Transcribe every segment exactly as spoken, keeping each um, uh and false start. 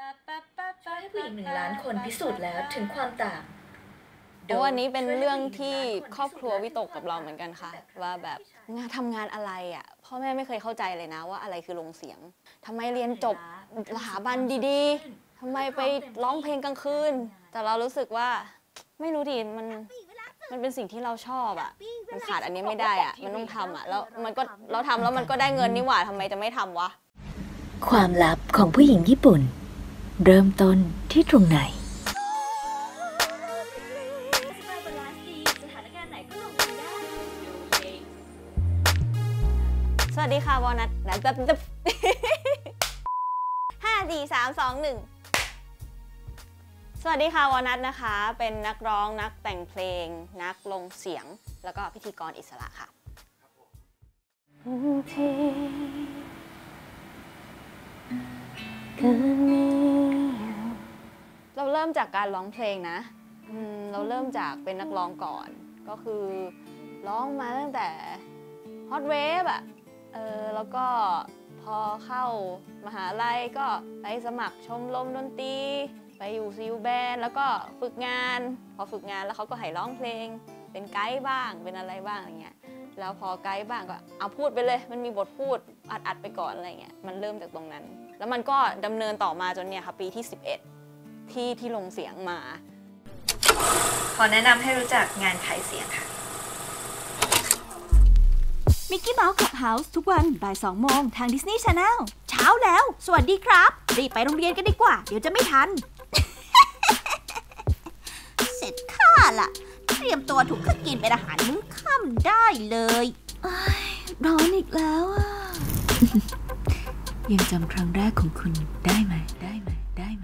ช่วยให้ผู้หญิงหนึ่งล้านคนพิสูจน์แล้วถึงความต่างเพราะวันนี้เป็นเรื่องที่ครอบครัววิตกกับเราเหมือนกันค่ะว่าแบบงานทำงานอะไรอ่ะพ่อแม่ไม่เคยเข้าใจเลยนะว่าอะไรคือโรงเสียงทำไมเรียนจบสถาบันดีๆทำไมไปร้องเพลงกลางคืนแต่เรารู้สึกว่าไม่รู้ดิมันมันเป็นสิ่งที่เราชอบอ่ะมันขาดอันนี้ไม่ได้อ่ะมันต้องทำอ่ะแล้วมันก็เราทำแล้วมันก็ได้เงินนี่หว่าทำไมจะไม่ทำวะความลับของผู้หญิงญี่ปุ่นเริ่มต้นที่ตรงไหนสวัสดีค่ะวอนัทนะจับจับห้าสี่สามสองหนึ่งสวัสดีค่ะวอนัทนะคะเป็นนักร้องนักแต่งเพลงนักลงเสียงแล้วก็พิธีกรอิสระค่ะเราเริ่มจากการร้องเพลงนะเราเริ่มจากเป็นนักร้องก่อนก็คือร้องมาตั้งแต่ฮอตเวฟอะเออแล้วก็พอเข้ามหาลัยก็ไปสมัครชมรมดนตรีไปอยู่ซิลแบนด์แล้วก็ฝึกงานพอฝึกงานแล้วเขาก็ให้ร้องเพลงเป็นไกด์บ้างเป็นอะไรบ้างอะไรเงี้ยแล้วพอไกด์บ้างก็เอาพูดไปเลยมันมีบทพูดอัดๆไปก่อนอะไรเงี้ยมันเริ่มจากตรงนั้นแล้วมันก็ดำเนินต่อมาจนเนี่ยค่ะปีที่สิบเอ็ดที่ที่ลงเสียงมาขอแนะนำให้รู้จักงานขายเสียงค่ะมิกกี้เมาส์คลับเฮาส์ทุกวันบ่ายสองโมงทาง Disney Channel เช้าแล้วสวัสดีครับรีบไปโรงเรียนกันดีกว่าเดี๋ยวจะไม่ทัน เสร็จข้าล่ะเตรียมตัวถูกข้ากินเป็นอาหารมื้อค่ำได้เลยร้อนอีกแล้วอ่ะยังจำครั้งแรกของคุณได้ไหมได้ไหมได้ไหม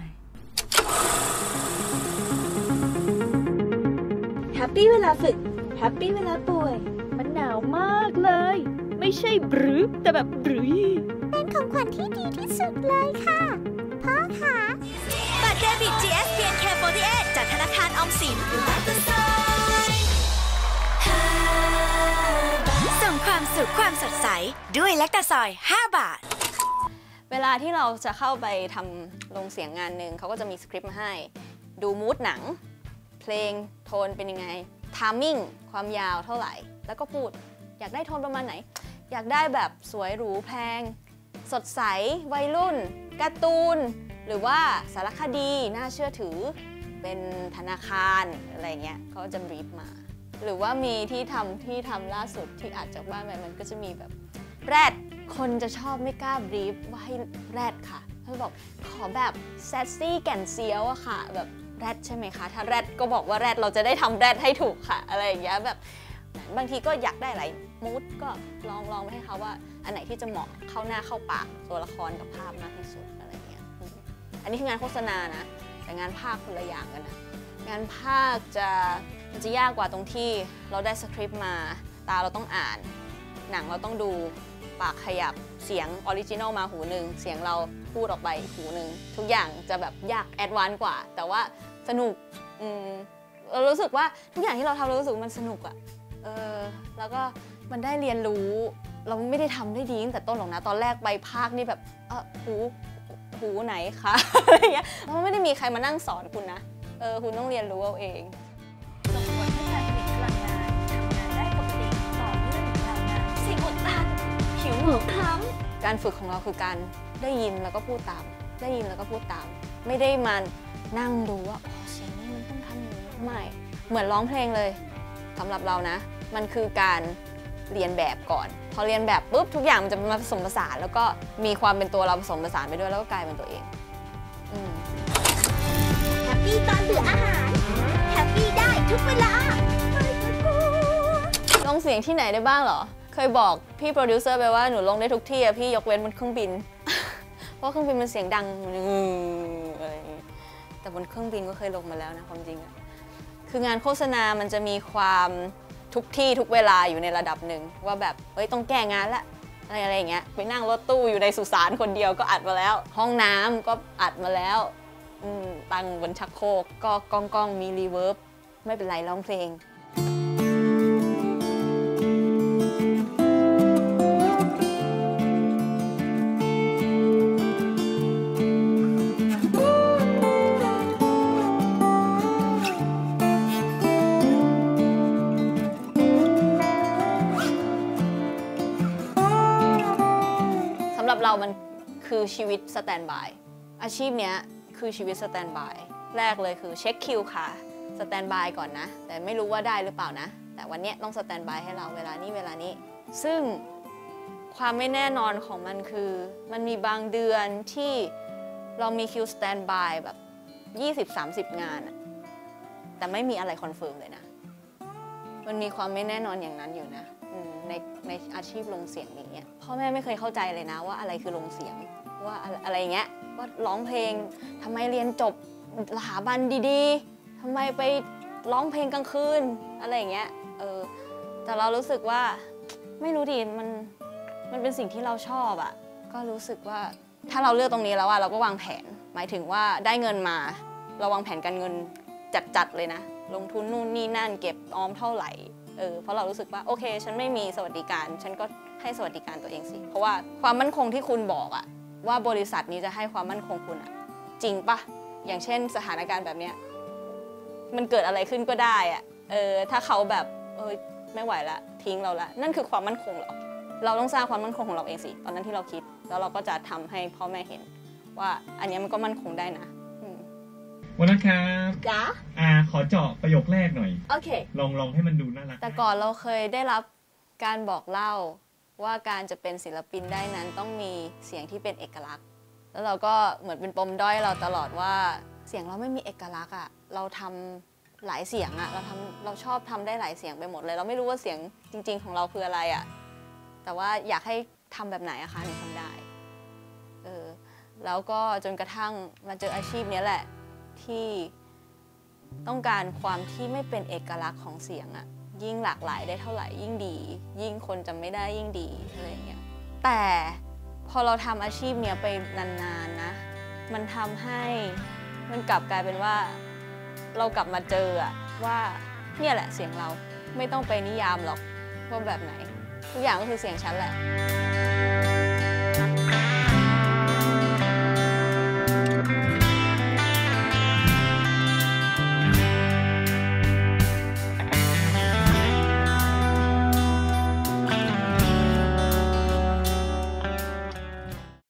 แฮปปี้เวลาฝึกแฮปปี้เวลาป่วยมันหนาวมากเลยไม่ใช่บรือแต่แบบบรือเป็นของขวัญที่ดีที่สุดเลยค่ะพ่อคะบัตรเดบิต จี เอส พี เอ็น เค สี่สิบแปด จากธนาคารออมสินส่งความสุขความสดใสด้วยแลคตาซอยห้าบาทเวลาที่เราจะเข้าไปทำลงเสียงงานหนึ่งเขาก็จะมีสคริปต์มาให้ดูมูดหนังเพลงโทนเป็นยังไงทามมิ่งความยาวเท่าไหร่แล้วก็พูดอยากได้โทนประมาณไหนอยากได้แบบสวยหรูแพงสดใสวัยรุ่นการ์ตูนหรือว่าสารคดีน่าเชื่อถือเป็นธนาคารอะไรเงี้ยเขาจะบรีฟมาหรือว่ามีที่ทำที่ทำล่าสุดที่อาจจากบ้านไปมันก็จะมีแบบแรดคนจะชอบไม่กล้าบรีฟว่าให้แรดค่ะเขาบอกขอแบบแซสซี่แก่นเซียวอะค่ะแบบแรดใช่ไหมคะถ้าแรดก็บอกว่าแรดเราจะได้ทำแรดให้ถูกค่ะอะไรอย่างเงี้ยแบบบางทีก็อยากได้อะไรมูดก็ลองลองไปให้เขาว่าอันไหนที่จะเหมาะเข้าหน้าเข้าปากตัวละครกับภาพมากที่สุดอะไรเงี้ยอันนี้คืองานโฆษณานะแต่งานภาคคนละอย่างกันนะงานภาคจะมันจะยากกว่าตรงที่เราได้สคริปต์มาตาเราต้องอ่านหนังเราต้องดูปากขยับเสียงออริจินอลมาหูหนึ่งเสียงเราพูดออกไปอีกหูหนึ่งทุกอย่างจะแบบยากแอดวานซ์กว่าแต่ว่าสนุกเรารู้สึกว่าทุกอย่างที่เราทำเรารู้สึกมันสนุกอะเออแล้วก็มันได้เรียนรู้เราไม่ได้ทำได้ดีตั้งแต่ต้นหรอกนะตอนแรกไปภาคนี่แบบเออหูหูไหนคะอะไรเงี้ยเพราะไม่ได้มีใครมานั่งสอนคุณนะเออคุณต้องเรียนรู้เอาเองส่งผลให้การผลิตพลังงานทำงานได้ปกติต่อเนื่องยาวนานสิ่งอุดตันผิวหมองคล้ำการฝึกของเราคือการได้ยินแล้วก็พูดตามได้ยินแล้วก็พูดตามไม่ได้มานั่งดูว่าอ๋อเสียงนี้มันต้องทำอย่างนี้ไม่เหมือนร้องเพลงเลยสำหรับเรานะมันคือการเรียนแบบก่อนพอเรียนแบบปุ๊บทุกอย่างมันจะมาผสมผสานแล้วก็มีความเป็นตัวเราผสมผสานไปด้วยแล้วก็กลายเป็นตัวเองแฮปปี้ตอนเบื่ออาหารแฮปปี้ได้ทุกเวลาลงเสียงที่ไหนได้บ้างเหรอเคยบอกพี่โปรดิวเซอร์ไปว่าหนูลงได้ทุกที่อะพี่ยกเว้นบนเครื่องบิน เพราะเครื่องบินมันเสียงดังอะไรอย่างงี้แต่บนเครื่องบินก็เคยลงมาแล้วนะความจริงอะคืองานโฆษณามันจะมีความทุกที่ทุกเวลาอยู่ในระดับหนึ่งว่าแบบเฮ้ยต้องแก้งานละอะไรอะไรอย่างเงี้ยไปนั่งรถตู้อยู่ในสุสานคนเดียวก็อัดมาแล้วห้องน้ำก็อัดมาแล้วตั้งบนชักโครกก็กล้องกล้องมีรีเวิร์บไม่เป็นไรร้องเพลงคือชีวิตสแตนด์บายอาชีพเนี้ยคือชีวิตสแตนด์บายแรกเลยคือเช็คคิวค่ะสแตนด์บายก่อนนะแต่ไม่รู้ว่าได้หรือเปล่านะแต่วันนี้ต้องสแตนด์บายให้เราเวลานี้เวลานี้ซึ่งความไม่แน่นอนของมันคือมันมีบางเดือนที่เรามีคิวสแตนด์บายแบบ ยี่สิบสามสิบ งานแต่ไม่มีอะไรคอนเฟิร์มเลยนะมันมีความไม่แน่นอนอย่างนั้นอยู่นะในในอาชีพลงเสียงอย่างเงี้ยพ่อแม่ไม่เคยเข้าใจเลยนะว่าอะไรคือลงเสียงว่าอะไรเงี้ยว่าร้องเพลงทำไมเรียนจบสถาบันดีๆทำไมไปร้องเพลงกลางคืนอะไรอย่างเงี้ยเออแต่เรารู้สึกว่าไม่รู้ดิมันมันเป็นสิ่งที่เราชอบอ่ะก็รู้สึกว่าถ้าเราเลือกตรงนี้แล้วอะเราก็วางแผนหมายถึงว่าได้เงินมาเราวางแผนการเงินจัดๆเลยนะลงทุนนู่นนี่นั่นเก็บออมเท่าไหร่เออเพราะเรารู้สึกว่าโอเคฉันไม่มีสวัสดิการฉันก็ให้สวัสดิการตัวเองสิเพราะว่าความมั่นคงที่คุณบอกอะว่าบริษัทนี้จะให้ความมั่นคงคุณอะจริงปะอย่างเช่นสถานการณ์แบบเนี้ยมันเกิดอะไรขึ้นก็ได้อะเออถ้าเขาแบบเออไม่ไหวละทิ้งเราละนั่นคือความมั่นคงเหรอเราต้องสร้างความมั่นคงของเราเองสิตอนนั้นที่เราคิดแล้วเราก็จะทำให้พ่อแม่เห็นว่าอันนี้มันก็มั่นคงได้นะวันนะครับจ้าอ่าขอเจาะประโยคแรกหน่อยโอเคลองลองให้มันดูน่ารักแต่ก่อนเราเคยได้รับการบอกเล่าว่าการจะเป็นศิลปินได้นั้นต้องมีเสียงที่เป็นเอกลักษณ์แล้วเราก็เหมือนเป็นปมด้อยเราตลอดว่าเสียงเราไม่มีเอกลักษณ์อ่ะเราทำหลายเสียงอ่ะเราทำเราชอบทำได้หลายเสียงไปหมดเลยเราไม่รู้ว่าเสียงจริงๆของเราคืออะไรอ่ะแต่ว่าอยากให้ทำแบบไหนอะคะถึงทำได้เออแล้วก็จนกระทั่งมาเจออาชีพนี้แหละที่ต้องการความที่ไม่เป็นเอกลักษณ์ของเสียงอะยิ่งหลากหลายได้เท่าไหร่ยิ่งดียิ่งคนจำไม่ได้ยิ่งดีอะไรอย่างเงี้ยแต่พอเราทำอาชีพเนี้ยไปนานๆนะมันทำให้มันกลับกลายเป็นว่าเรากลับมาเจออะว่าเนี่ยแหละเสียงเราไม่ต้องไปนิยามหรอกว่าแบบไหนทุกอย่างก็คือเสียงฉันแหละ